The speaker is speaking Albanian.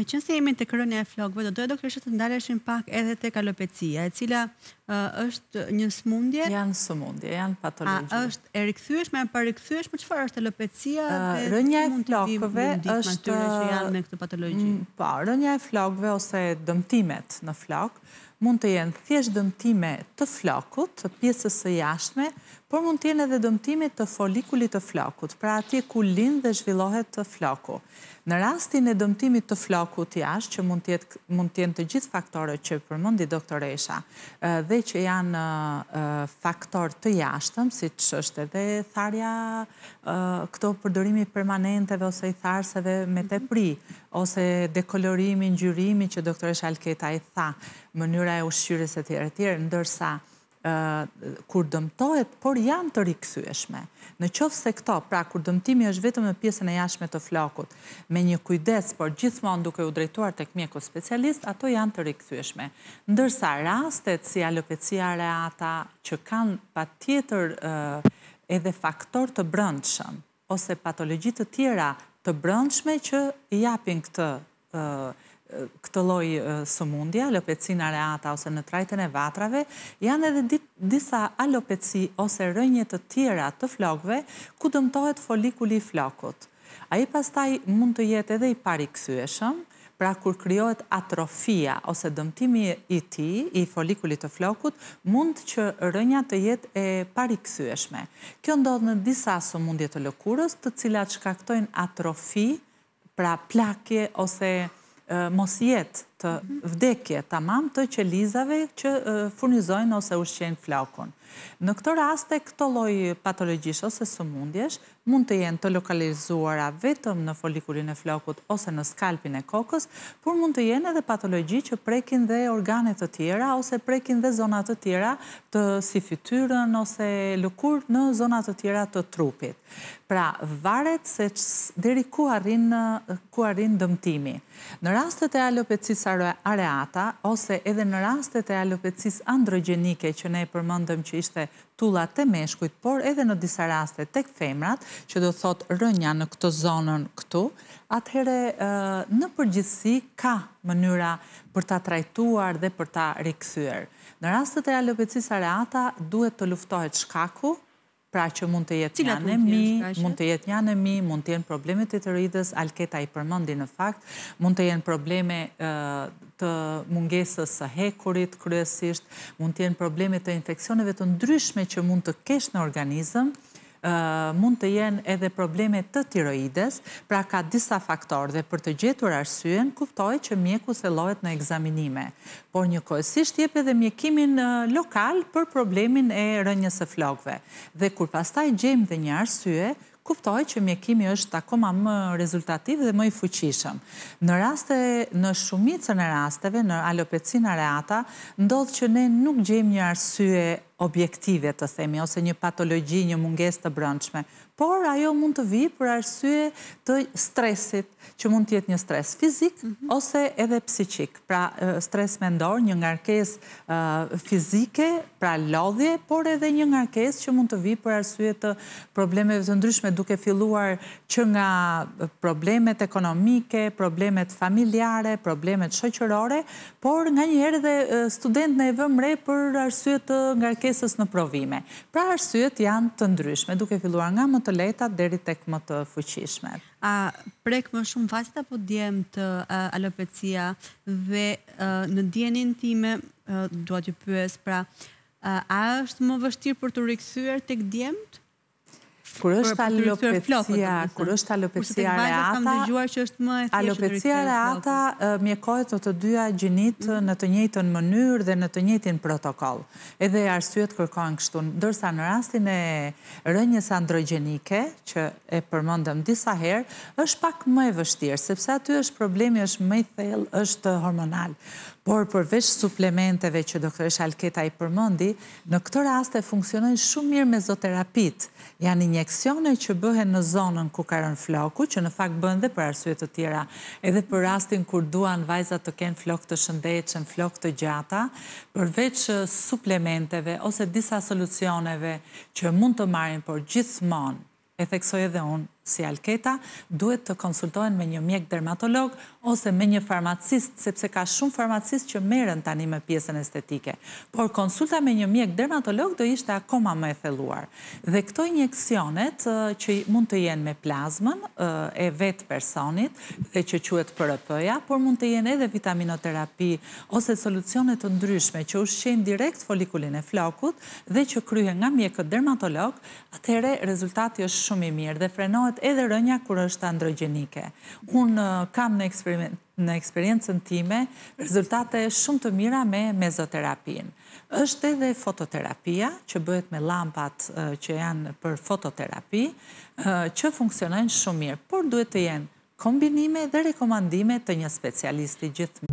Me qenë se jemi tek rënja e flokëve, do doja doktoresha të ndaleshim pak edhe tek alopecia, e cila është një sëmundje. Janë sëmundje, janë patologji. A është e rikthyeshme, e parikthyeeshme, çfarë është alopecia dhe rënja e mund të vijë flokëve ndihmë atyre që janë me këtë patologji? Po, rënja e flokëve ose dëmtimet në flok mund të jenë thjesht dëmtime të flokut, të pjesës së jashtme, por mund të jenë edhe dëmtime të folikulit të flokut, pra atje ku lind dhe zhvillohet të floku. Në rastin e dëmtimit të flokut jashtë, që mund të jenë të gjithë faktorët që përmendi doktoresha, dhe që janë faktor të jashtëm, siç është edhe tharja, këto përdorimi permanenteve ose i tharseve me tepri, ose dekolorimi, ngjyrimi që doktoresha Alketa i tha, mënyra e ushqyerjes e tjerë, ndërsa kur dëmtohet, por janë të rikthyeshme. Në qoftë se këto, pra kur dëmtimi është vetëm në pjesën e jashtme të flokut, me një kujdes, por gjithmonë duke u drejtuar tek mjeku specialist, ato janë të rikthyeshme. Ndërsa rastet si alopecia areata, që kanë patjetër edhe faktor të brendshëm, ose patologji të tjera të brendshme që i japin këtë lloj sëmundje, alopecinë areata ose në trajtën e vatrave, janë edhe disa alopeci ose rënje të tjera të flokëve ku dëmtohet folikuli i flokut. Ai pastaj mund të jetë edhe i parrikthyeshëm, pra kur krijohet atrofia ose dëmtimi i tij, i folikulit të flokut, mund që rënja të jetë e parrikthyeshme. Kjo ndodh në disa sëmundje të lëkurës, të cilat shkaktojnë atrofi, pra plakje ose mosjet të vdekje tamam të qelizave që furnizojnë ose ushqejnë flokun. Në këto raste, këto lloj patologjish ose sëmundjesh mund të jenë të lokalizuara vetëm në folikulin e flokut ose në skalpin e kokës, por mund të jenë edhe patologji që prekin dhe organe të tjera ose prekin dhe zona të tjera si fytyrën ose lëkurë në zona të tjera të trupit. Pra, varet se deri ku arrin dëmtimi. Në rastet e alopecisë areata ose edhe në rastet e alopecisë androgjenike që ne përmendëm që ishte tullat e meshkujt, por edhe në disa raste tek femrat, që do thot rënja në këtë zonën këtu, atëhere në përgjithësi ka mënyra për ta trajtuar dhe për ta rikthyer. Në rastet e alopecisë areata duhet të luftohet shkaku, pra që mund të jetë një anemi, mund të jetë një anemi, mund të jenë probleme të tiroidës, Alketa i përmendi në fakt, mund të jenë probleme të mungesës së hekurit kryesisht, mund të jenë probleme të infeksioneve të ndryshme që mund të kesh në organizëm, mund të jenë edhe probleme të tiroides, pra ka disa faktorë dhe për të gjetur arsyen, kuptoj që mjeku thellohet në ekzaminime. Por njëkohësisht jep edhe mjekimin lokal për problemin e rënjës së flokëve. Dhe kur pastaj gjejmë dhe një arsye, kuptoj që mjekimi është akoma më rezultativ dhe më i fuqishëm. Në shumicën e rasteve, në alopecinë areata, ndodh që ne nuk gjejmë një arsye objektive të themi, ose një patologji, një mungesë të brendshme, por ajo mund të vijë për arsye të stresit, që mund të jetë një stres fizik ose edhe psiqik. Pra, stres mendor, një ngarkesë fizike, pra lodhje, por edhe një ngarkesë që mund të vijë për arsye të problemeve të ndryshme, duke filluar që nga problemet ekonomike, problemet familjare, problemet shoqërore, por nganjëherë edhe studentët e vëmë re për arsye të ngarkesës në provime. Pra arsyet janë të ndryshme, duke filluar nga më të lehta deri tek më të fuqishmet. A prek më shumë fasit apo djemt alopecia dhe në dijenin time, dua t'ju pyes, pra, a është më vështirë për të rikthyer tek djemt? Kur është alopecia areata, alopecia areata mjekohet në të dyja gjinit në të njëjtën mënyrë dhe në të njëjtin protokoll. Edhe arsyet kërkojnë kështu, ndërsa në rastin e rënjës androgjenike, që e përmendëm disa herë, është pak më e vështirë, sepse aty është problemi është më i thellë, është hormonal. Por përveç suplementeve që doktoresha Alketa i përmendi, në këtë raste funksionojnë shumë mirë mezoterapit. Janë injeksione që bëhen në zonën ku ka rënë floku, që në fakt bëhen dhe për arsye të tjera, edhe për rastin kur duan vajzat të kenë flok të shëndetshëm, flok të gjata, përveç suplementeve ose disa solucioneve që mund të marrin, por gjithmonë, e theksoj edhe unë, si alketa, duhet të konsultohen me një mjek dermatolog ose me një farmacist, sepse ka shumë farmacist që merren tani me pjesën estetike. Por konsulta me një mjek dermatolog do ishte akoma më e thelluar. Dhe këto injeksionet që mund të jenë me plazmën e vetë personit dhe që quhet PRP-ja, por mund të jenë edhe vitaminoterapi ose solucione të ndryshme që ushqejnë direkt folikulin e flokut dhe që kryhen nga mjekët dermatolog, atëherë rezultati është shumë i mirë dhe frenohet edhe rënja kur është androgjenike. Unë kam në eksperiencën time rezultate shumë të mira me mezoterapin. Është edhe fototerapia, që bëhet me lampat që janë për fototerapi, që funksionojnë shumë mirë, por duhet të jenë kombinime dhe rekomandime të një specialisti gjithë.